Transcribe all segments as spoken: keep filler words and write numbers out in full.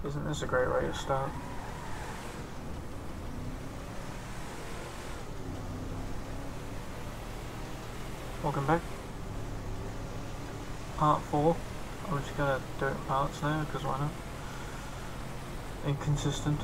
Isn't this a great way to start? Welcome back. Part four. I'm just gonna do it in parts now, because why not? Inconsistent.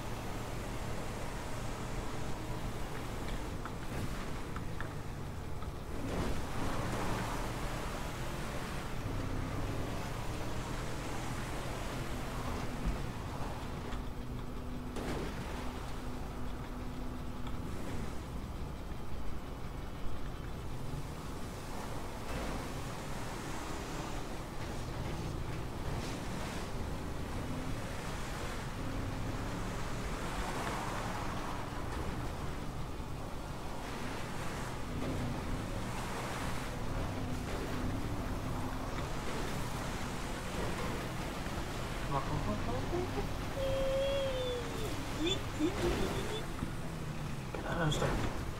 Get that nose down.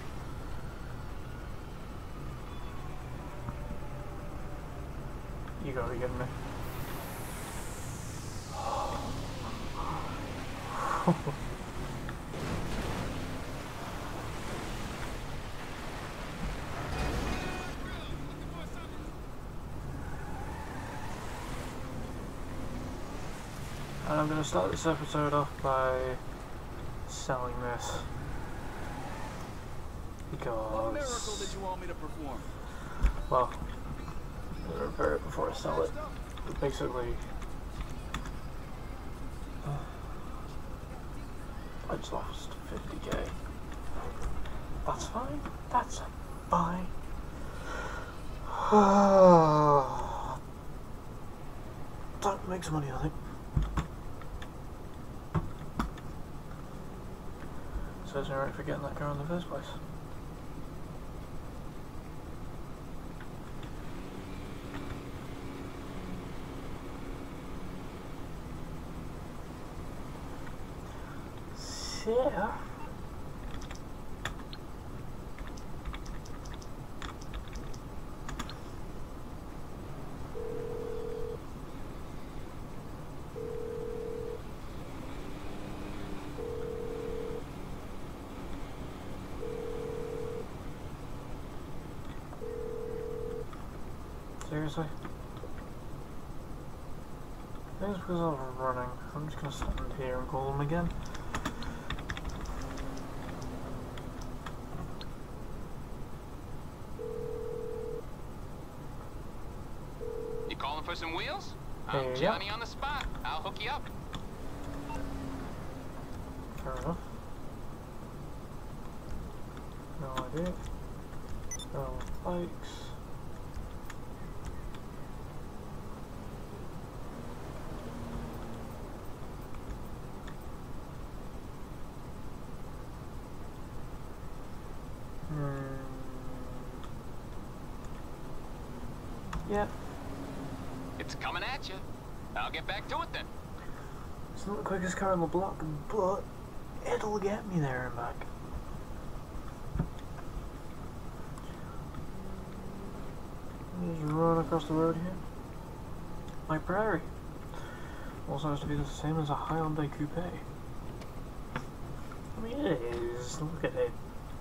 You gotta be kidding me. And I'm going to start this episode off by selling this. Because... What miracle did you want me to perform? Well, I'm going to repair it before I sell it. But basically... Uh, I just lost fifty K. That's fine. That's fine. Time to make some money, I think. So it's alright for getting that car in the first place. So... Seriously? I think it's because I'm running. I'm just gonna stand here and call them again. You calling for some wheels? Hey, I'm Johnny on the spot. I'll hook you up. Fair enough. No idea. No bikes. Yep. It's coming at you. I'll get back to it then. It's not the quickest car on the block, but it'll get me there and back. Just run across the road here. My prairie. Also has to be the same as a Hyundai Coupe. I mean, it is. Look at it.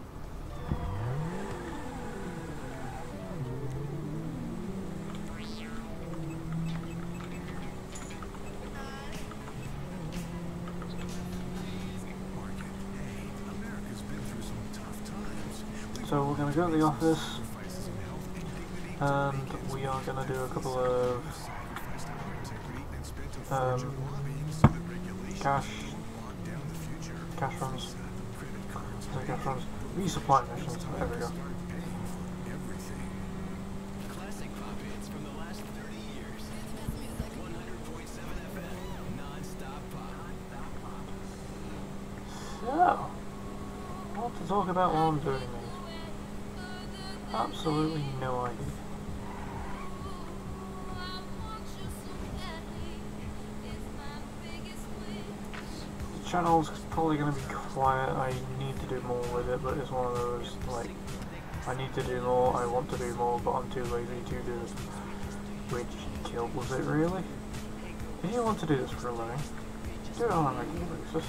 So we're going to go to the office, and we are going to do a couple of um, cash, cash runs, so cash runs, resupply missions, there we go. So, what to talk about while I'm doing this? Absolutely no idea. The channel's probably going to be quiet. I need to do more with it, but it's one of those, like, I need to do more, I want to do more, but I'm too lazy to do it. Which kills it, really. If you want to do this for a living, do it on a regular basis.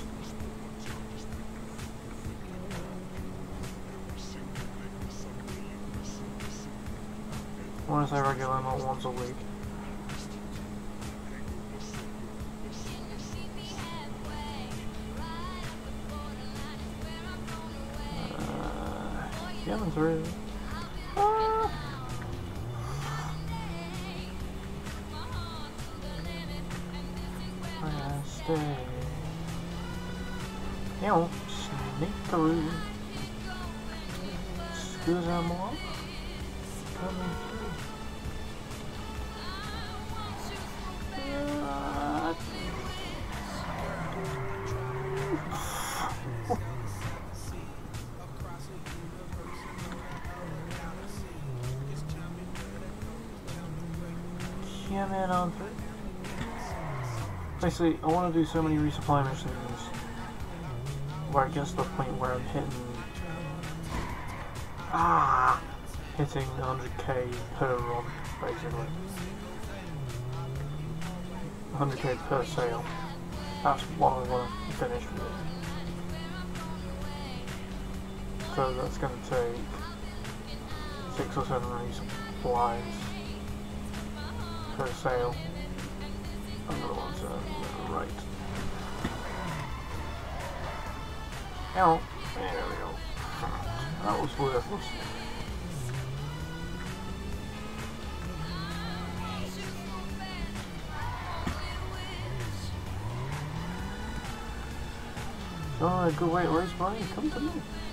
When I say regular, not once a week. Uh, yeah, that's really. Ah. I stay. You know, sneak through. Excusez-moi. Coming through. Uh, Come in on through. Basically, I want to do so many resupply missions where it gets to the point where I'm hitting ah hitting one hundred K per run, basically. one hundred K per sale. That's what I want to finish with. So that's going to take six or seven resupplies per sale. I'm going to want to right. Ow. There we go. That was worthless. Oh, a good way to raise money. Come to me.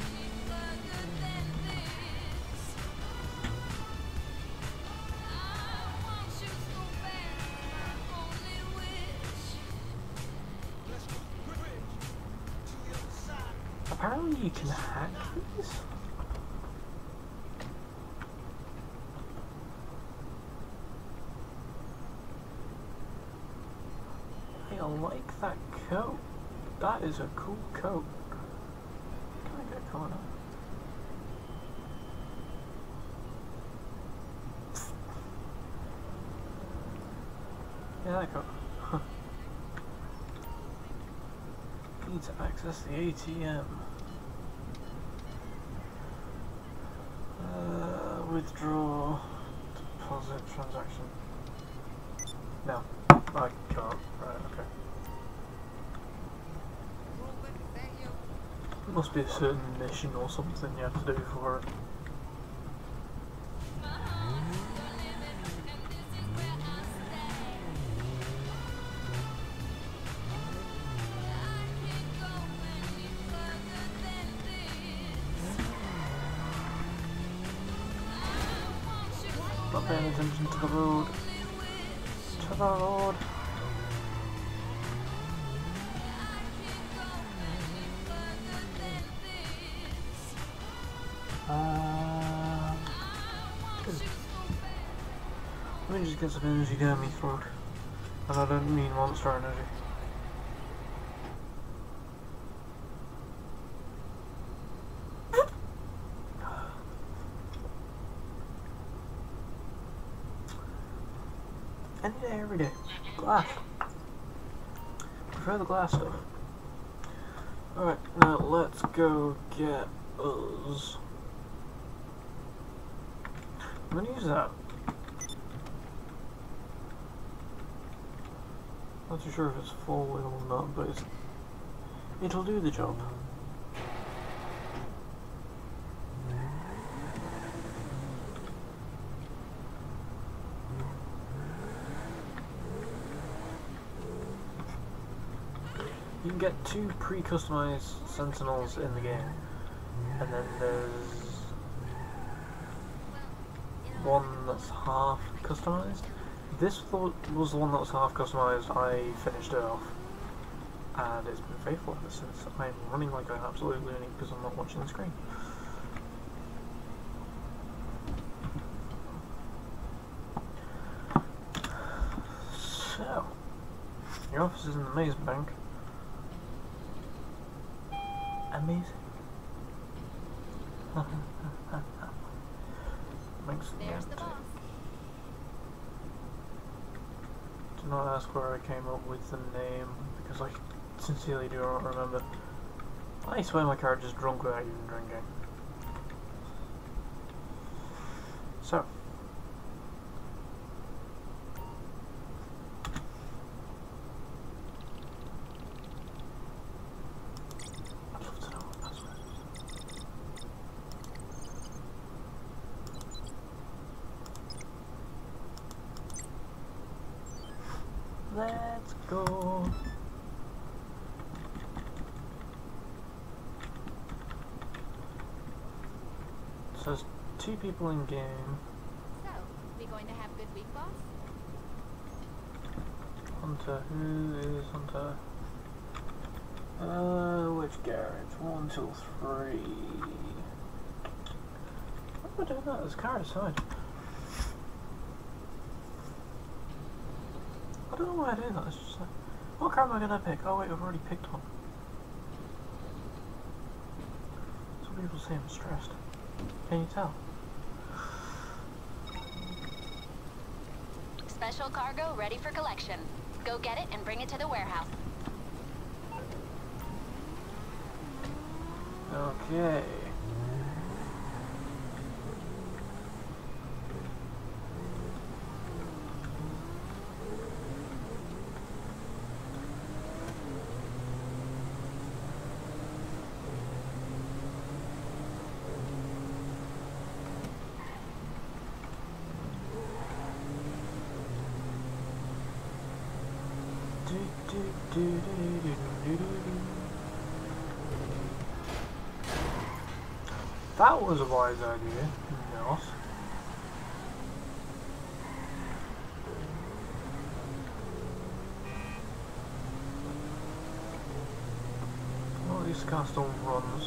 Apparently you can hack these. I like that coat. That is a cool coat. Can I get a corner? Yeah, that coat. Huh. Need to access the A T M. Uh, withdraw, deposit, transaction. No, I can't. Right, okay. Must be a certain mission or something you have to do for it. Not paying attention to the road. To the road. Uh, let me just get some energy down my throat. And I don't mean monster energy. Any day, every day. Glass. Prefer the glass stuff. Alright, now let's go get us. I'm gonna use that. Not too sure if it's full wheel or not, but it's, it'll do the job. You can get two pre-customized sentinels in the game, and then there's one that's half customized. This was the one that was half customized. I finished it off, and it's been faithful ever since. I'm running like an absolute lunatic because I'm not watching the screen. So, your office is in the Maze Bank. Amazing. Makes There's the boss. Do not ask where I came up with the name, because I sincerely do not remember. I swear my character's drunk without even drinking. So. I'd love to know what the password is. Let's go. So there's two people in game. So, we going to have a good week, boss? Hunter, who is Hunter? Uh, which garage? One, two, three. What am I doing that? There's a car aside. I don't know why I do that. It's just like, what car am I gonna pick? Oh wait, I've already picked one. Some people say I'm stressed. Can you tell? Special cargo ready for collection. Go get it and bring it to the warehouse. Okay. That was a wise idea, not. Well, at least the car still runs.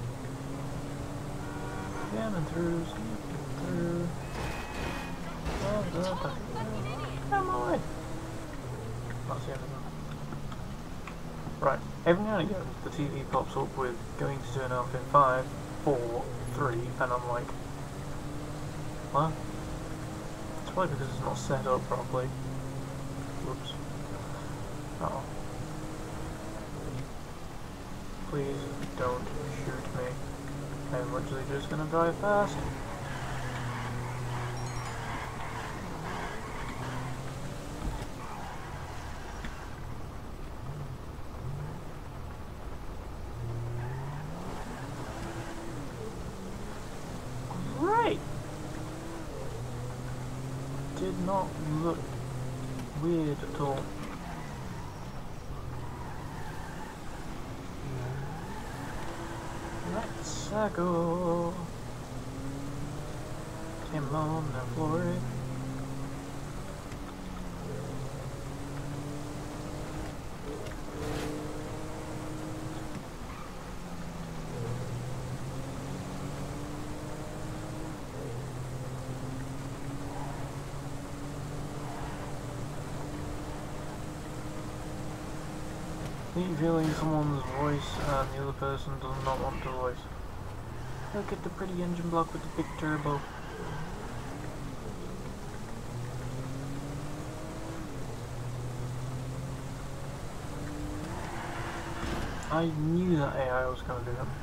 Scanning through, sneaking through. Da, da, da. Come on! That's the end of that. Right, every now and again the T V pops up with going to turn off in five, four, three, and I'm like, what? It's probably because it's not set up properly. Whoops. Uh oh. Please don't shoot me. I'm literally just gonna drive fast. Great! Did not look weird at all. Let's uh, go. Come on now, Flory. Keep feeling someone's voice and the other person does not want to voice. Look at the pretty engine block with the big turbo. I knew that A I was going to do that.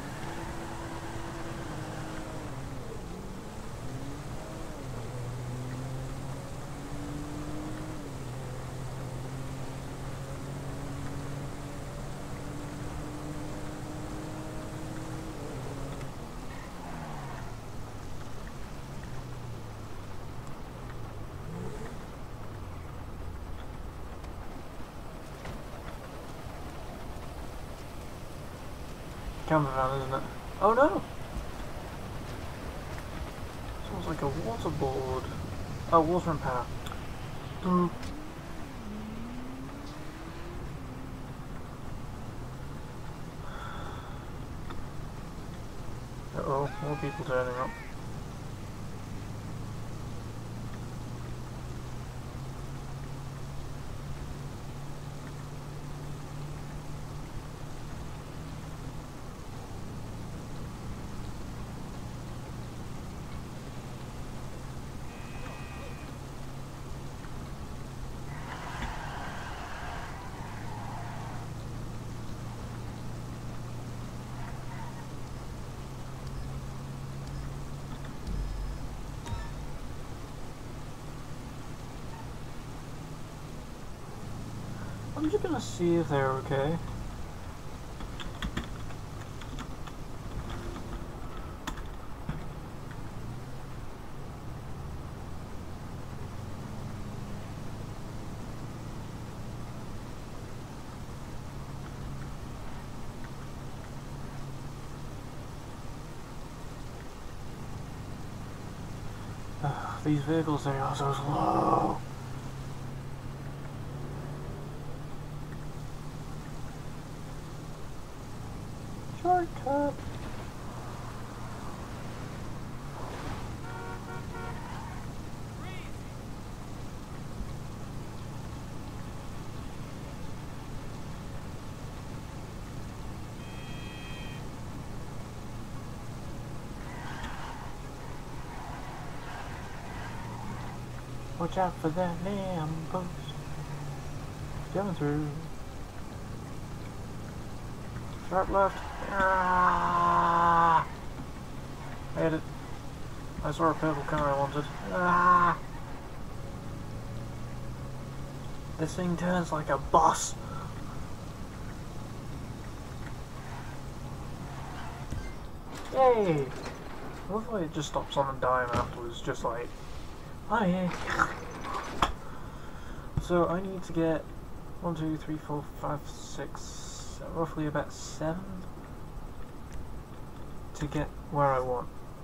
Camper van, isn't it? Oh no! Sounds like a waterboard. Oh, water and power. Mm. Uh oh, more people turning up. I'm just gonna see if they're okay. Ugh, these vehicles, they are so slow. Shortcut. Watch out for that lamb post. Coming through. Sharp left. Ah! I hit it. I saw a purple car I wanted. Ah! This thing turns like a boss. Yay! I love the way it just stops on a dime afterwards, just like, oh yeah. So I need to get one, two, three, four, five, six, roughly about seven to get where I want.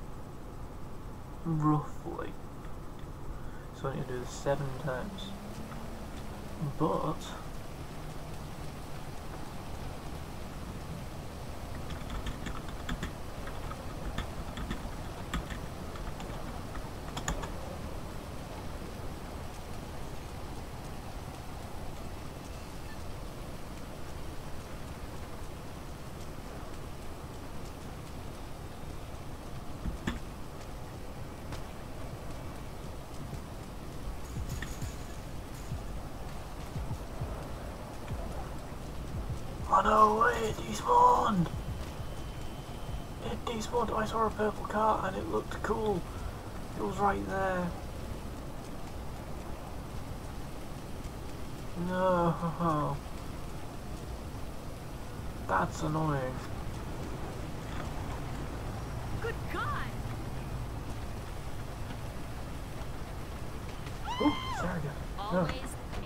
Roughly. So I need to do this seven times. But oh no, it despawned! It despawned. I saw a purple car and it looked cool. It was right there. No. That's annoying. Good God! Ooh, there we go. No. Always me.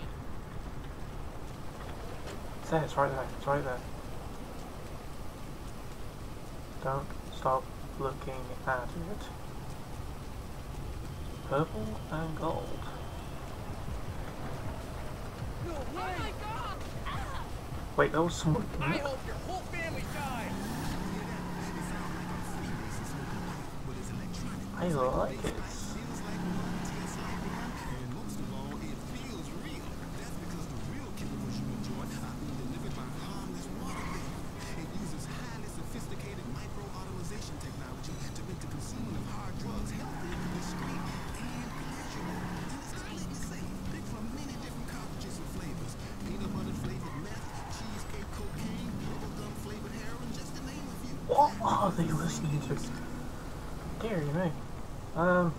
It's there, it's right there, it's right there. Don't stop looking at it. Purple and gold. No way! Oh my God! Ah! Wait, that was someone. I hope your whole family dies! I like it. What are they listening to? Dear me. Um.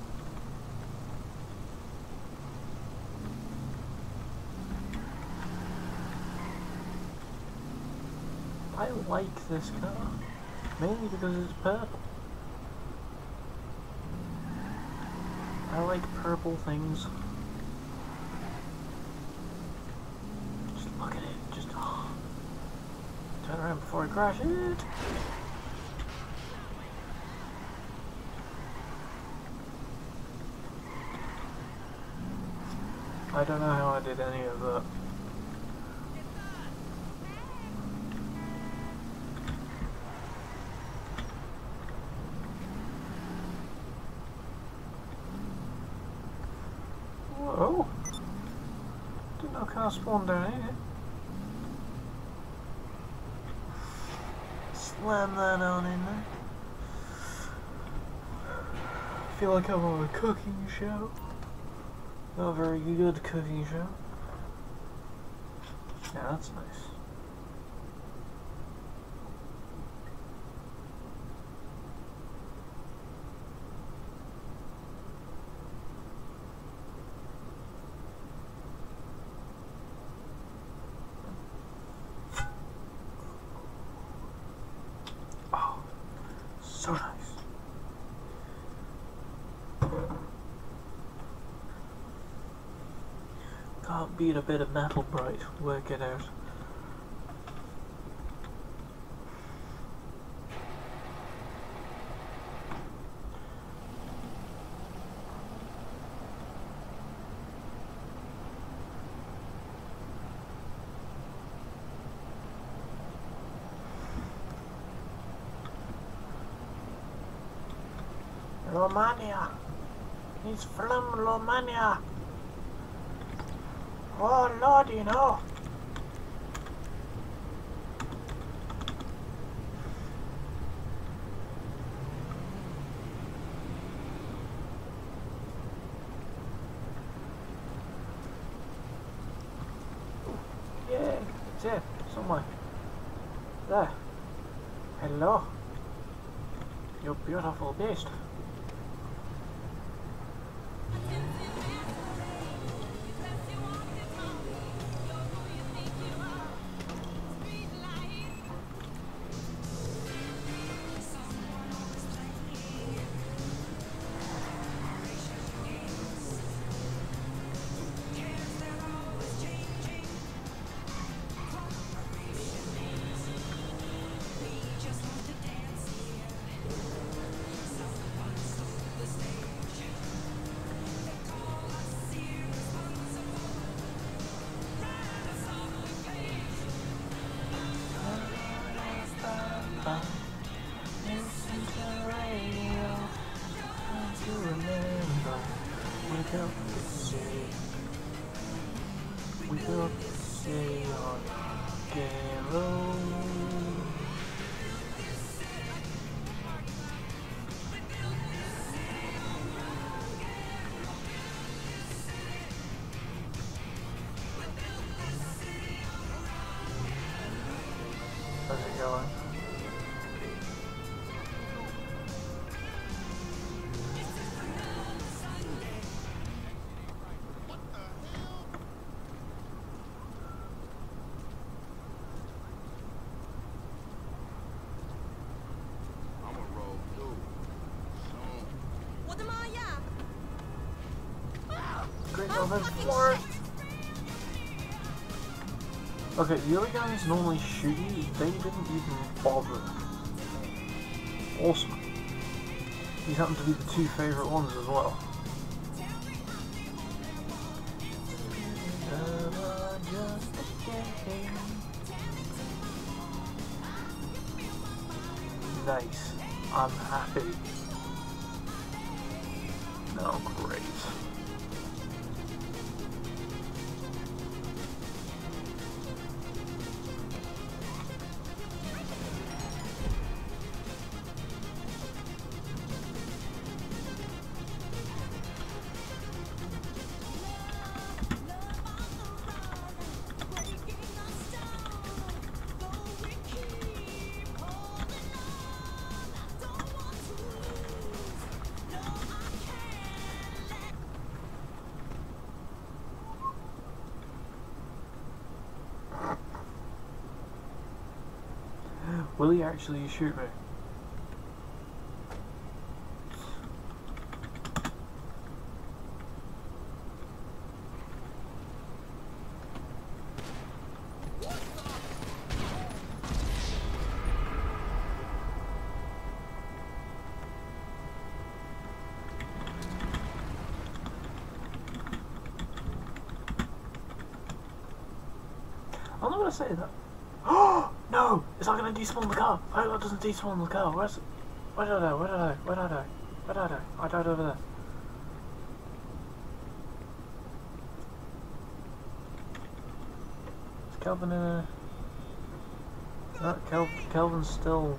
I like this car. Mainly because it's purple. I like purple things. Just look at it. Just oh. Turn around before I crash it. I don't know how I did any of that. Whoa! Didn't know car spawned down here. Slam that on in there. Feel like I'm on a cooking show. Not a very good cooking show. Yeah, that's nice. being a bit of metal bright, work it out. Romania! He's from Romania! Oh Lord, you know! Yeah, it's it, somewhere. There. Hello. You beautiful beast. Listen to the radio, trying to remember. Wake up the city. Wake up the city on Gay Road. How's it going? Great Northern Forest! Okay, the other guys normally shoot you, they didn't even bother. Awesome. These happen to be the two favourite ones as well. Nice. I'm happy. No, great. Will he actually shoot me? I'm not gonna say that. Oh no! It's not gonna despawn the car! I hope that doesn't despawn the car. Where's it? Where did I die? Where did I die? Where did I die? Where did I die? I died over there. Is Kelvin in a... No, Kel Kelvin's still...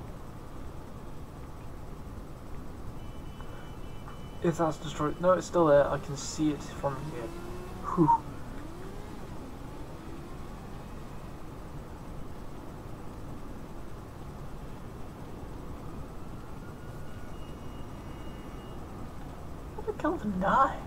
If that's destroyed... No, it's still there. I can see it from here. Whew. Kelvin die?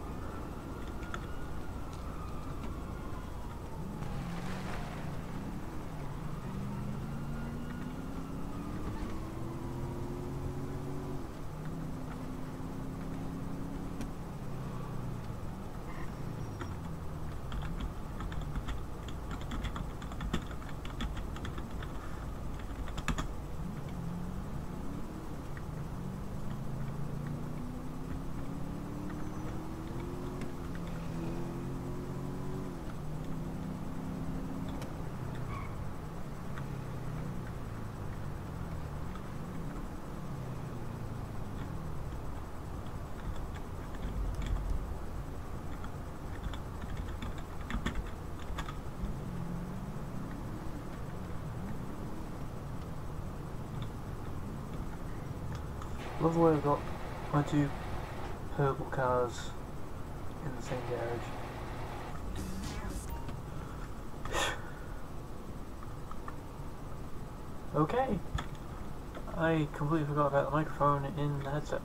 Love the way I've got my two purple cars in the same garage. Okay. I completely forgot about the microphone in the headset.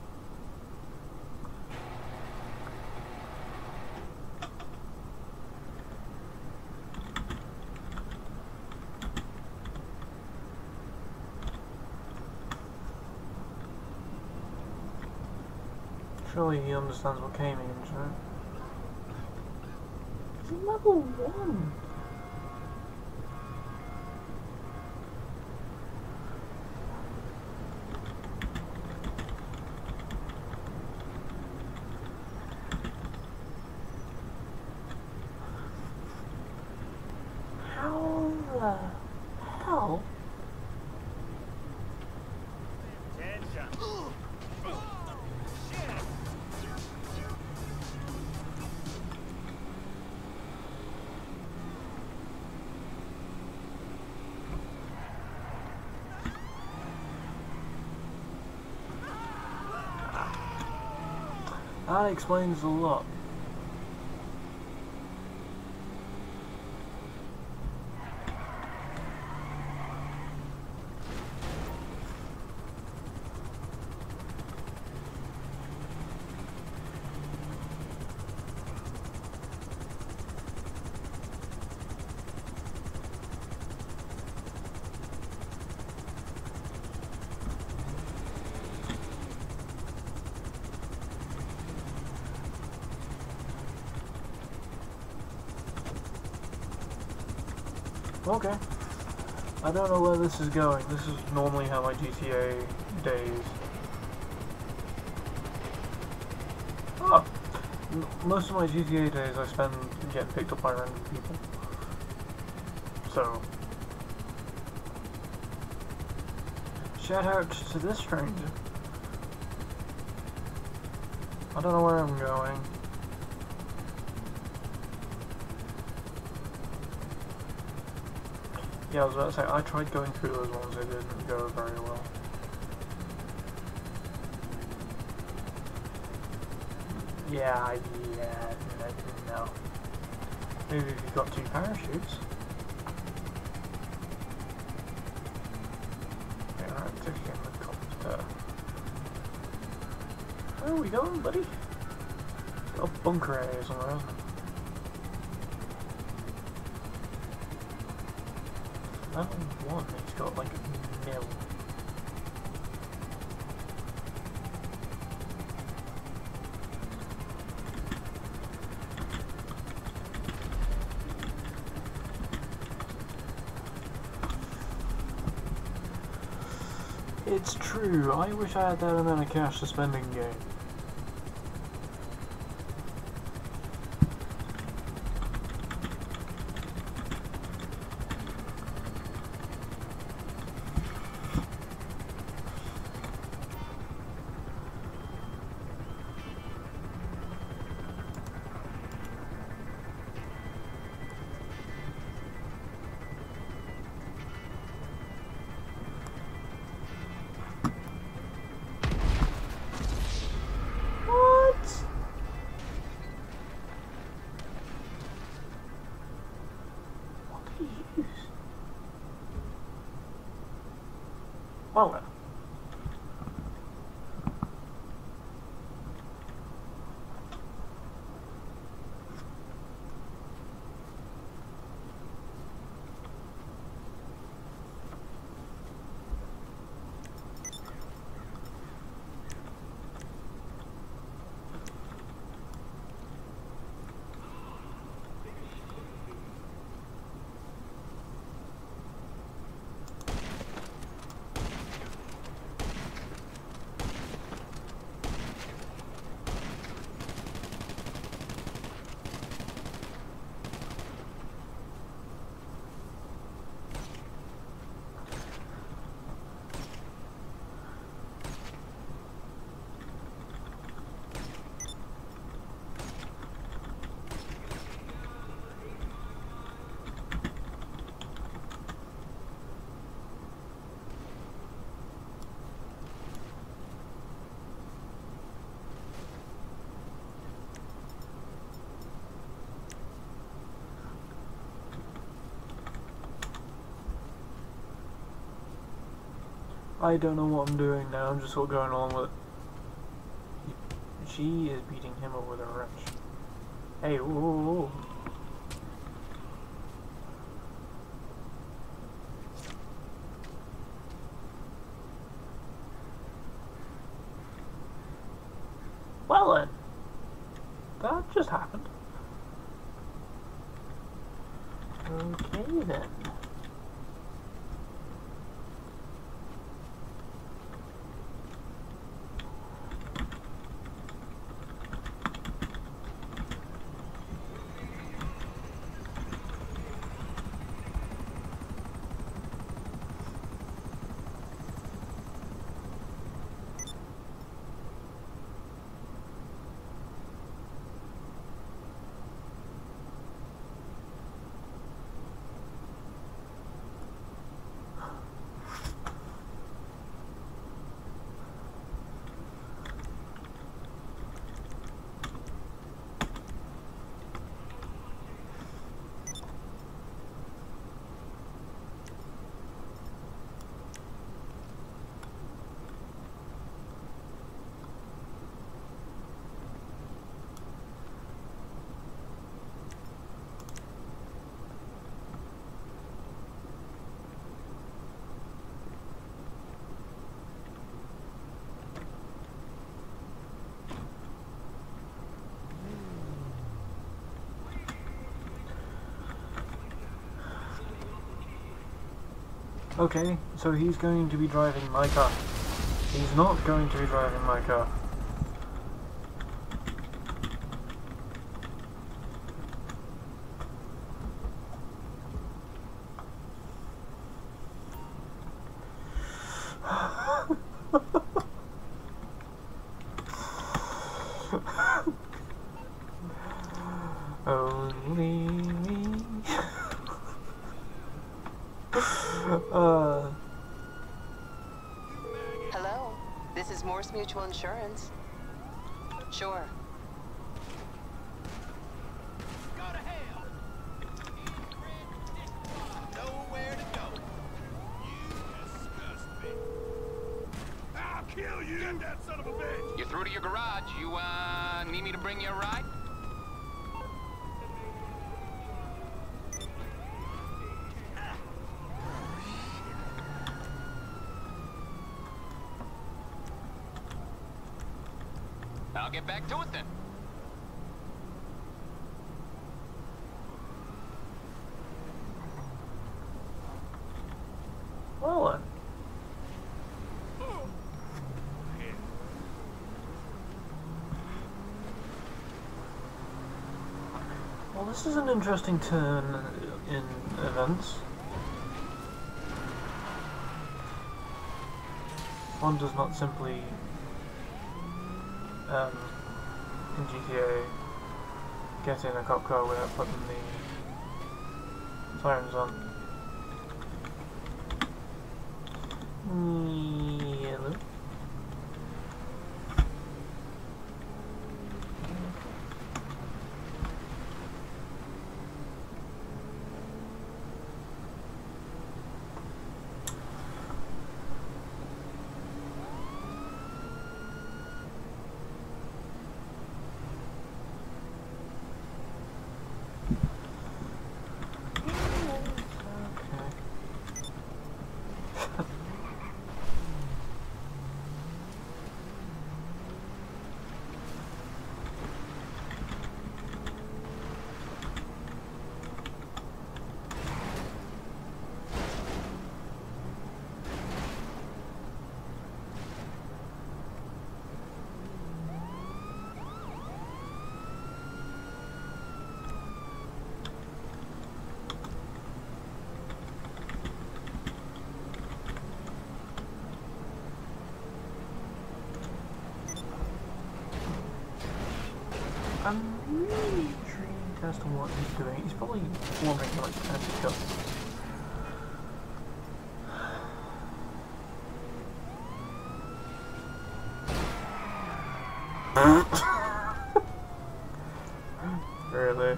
Surely he understands what K means, right? He's level one! How the hell? Attention. Shit. That explains a lot. Okay. I don't know where this is going. This is normally how my G T A days. Oh! M most of my G T A days I spend getting picked up by random people. So. Shout out to this stranger. I don't know where I'm going. Yeah, I was about to say, I tried going through those ones, they didn't go very well. Yeah, yeah, no. Maybe if you've got two parachutes. Yeah, alright, take in the copter. Where are we going, buddy? Got a bunker area somewhere, isn't it? That one, he's got like a mill. It's true, I wish I had that amount of cash to spend in game. Well then. I don't know what I'm doing now, I'm just sort of going along with it. She is beating him up with a wrench. Hey, ooh. Well then, that just happened. Okay then. Okay, so he's going to be driving my car. He's not going to be driving my car. Only me. uh. Hello, this is Morse Mutual Insurance. Sure. Go to hell. Nowhere to go. You disgust me. I'll kill you. Get that son of a bitch. You're through to your garage. You, uh, need me to bring you a ride? I'll get back to it then. Well then. Well, this is an interesting turn in events. One does not simply, um, in G T A, get in a cop car without putting the sirens on. Yellow. I'm really intrigued as to what he's doing. He's probably warming like anti-cup. Really?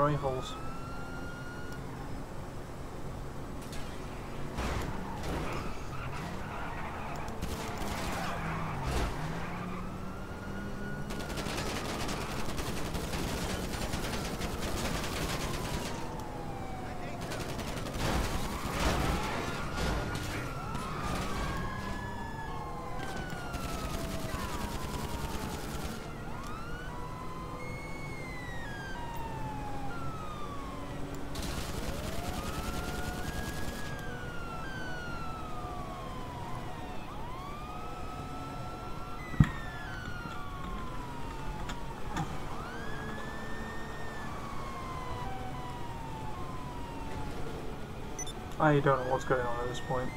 rifles. I don't know what's going on at this point.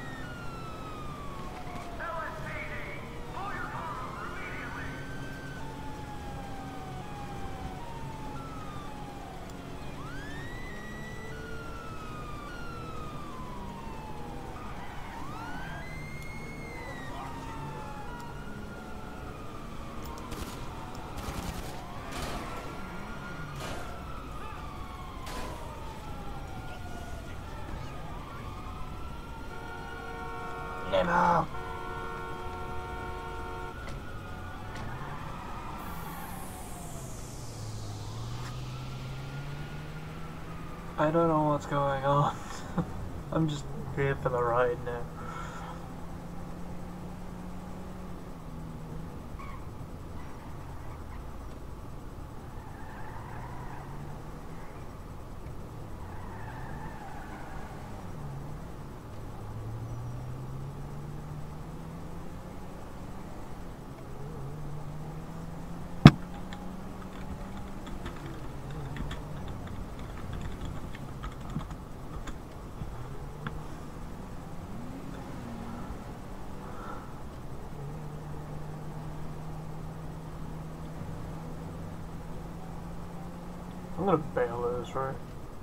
Never. I don't know what's going on. I'm just here for the ride now. I'm gonna bail this, right?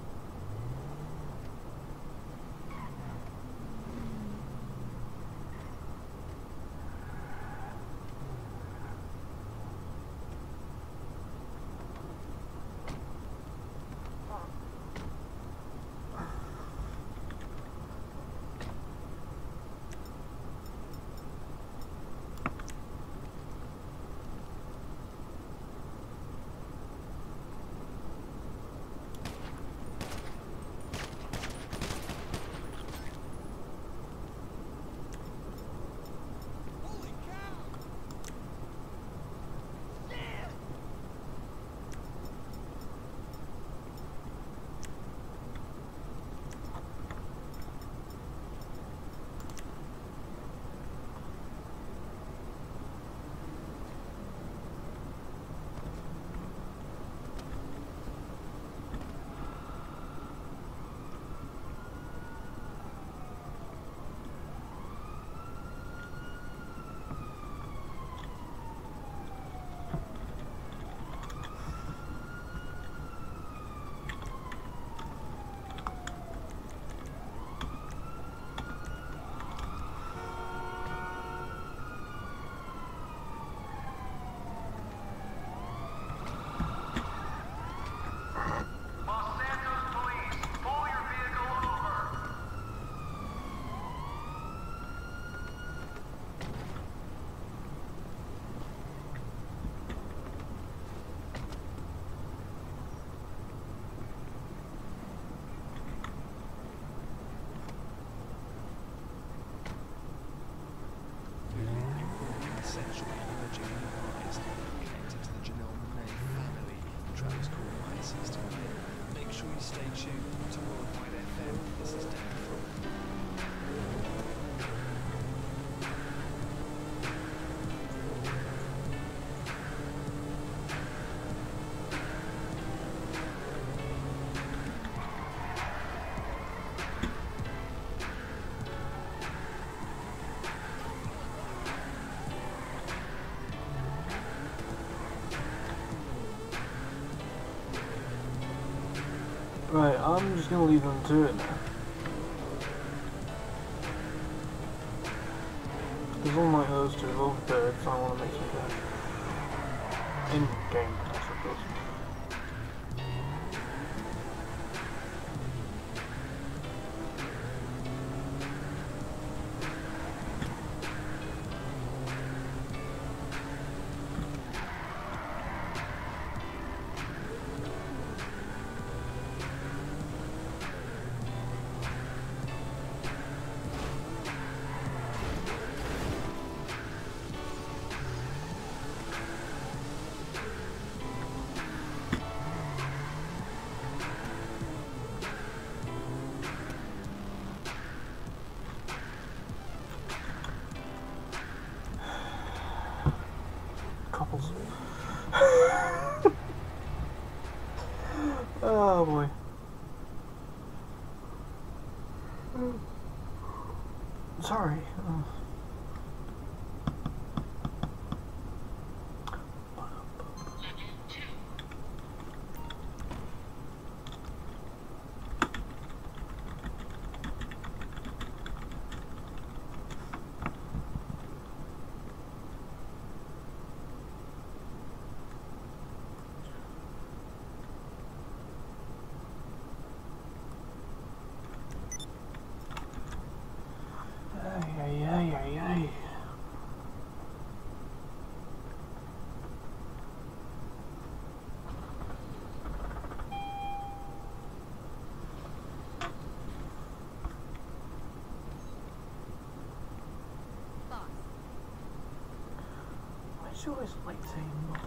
Essential energy utilized, connected to the Janelle Monáe family. Travis called my assistant. Make sure you stay tuned to Worldwide F M. This is Dan from. Right, I'm just gonna leave them to it now. Because unlike those two little birds, I want to make some cash. In game cash, of course. Oh boy. Sorry. Oh. Ay, ay, ay, ay. Boss. Why is she always late saying boss?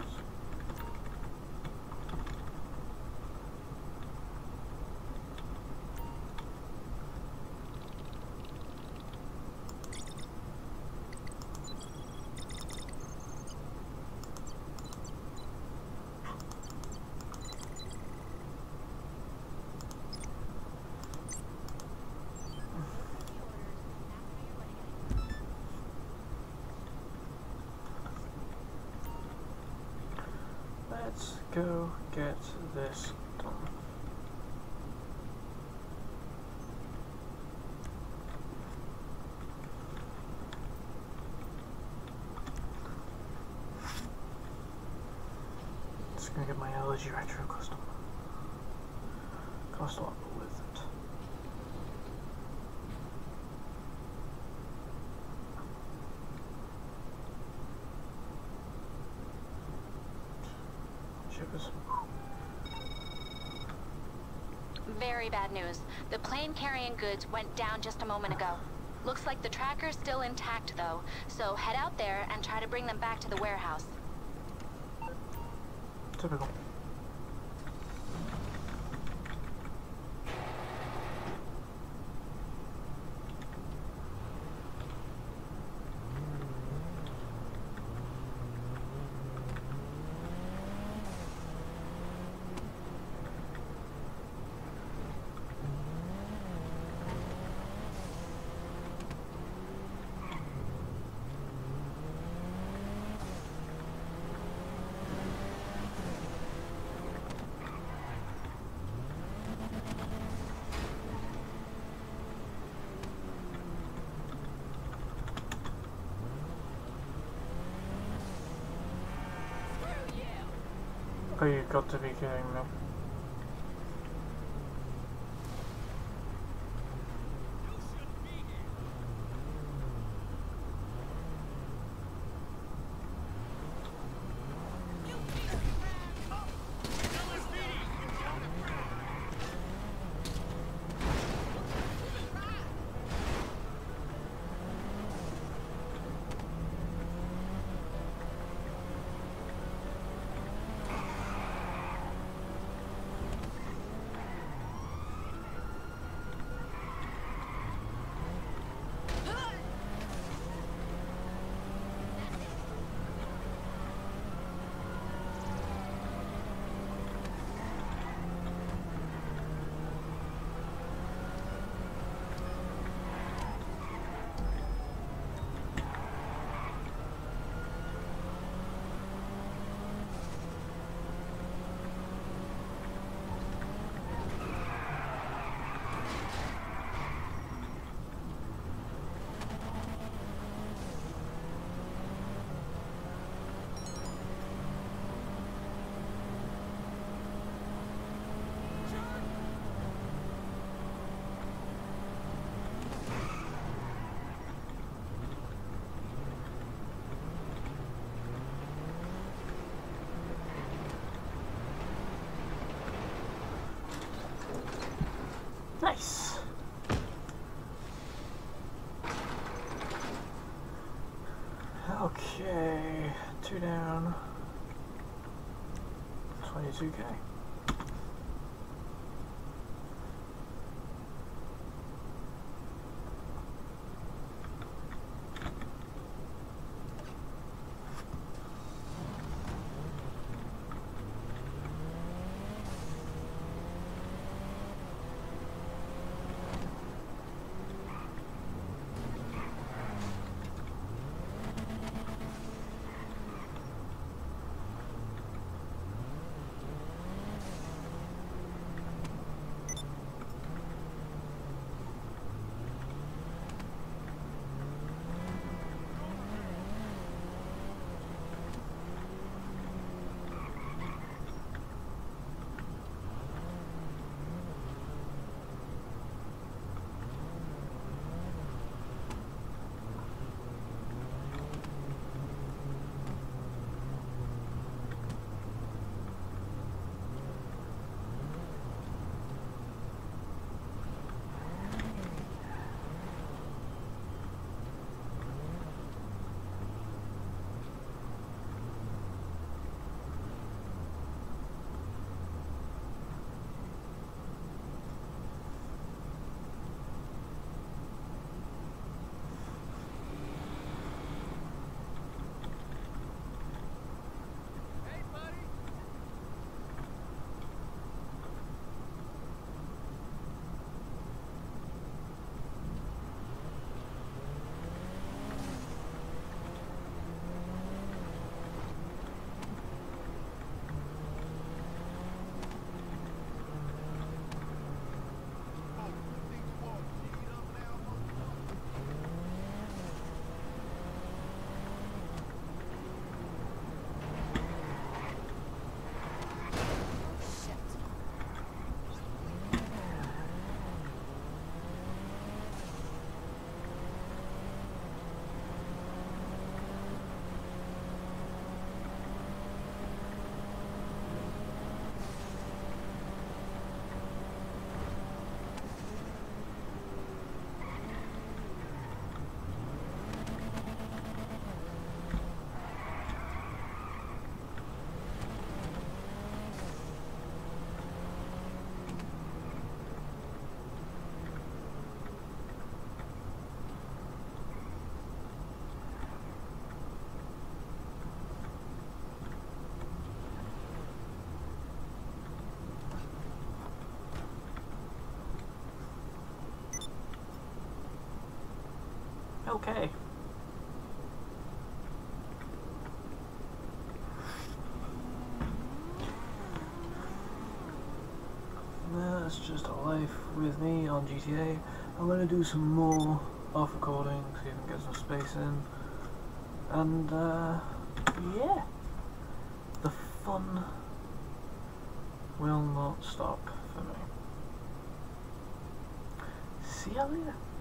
Let's go get this done. Just gonna get my allergy retro custom. Cost a lot with it. Shippers. Very bad news. The plane carrying goods went down just a moment ago. Looks like the tracker's still intact though, so head out there and try to bring them back to the warehouse. Typical. Oh, you've got to be kidding me. Nice. Okay, two down, twenty-two K. Okay. That's just a life with me on G T A. I'm gonna do some more off recording, see if I can get some space in. And uh, yeah, the fun will not stop for me. See you later.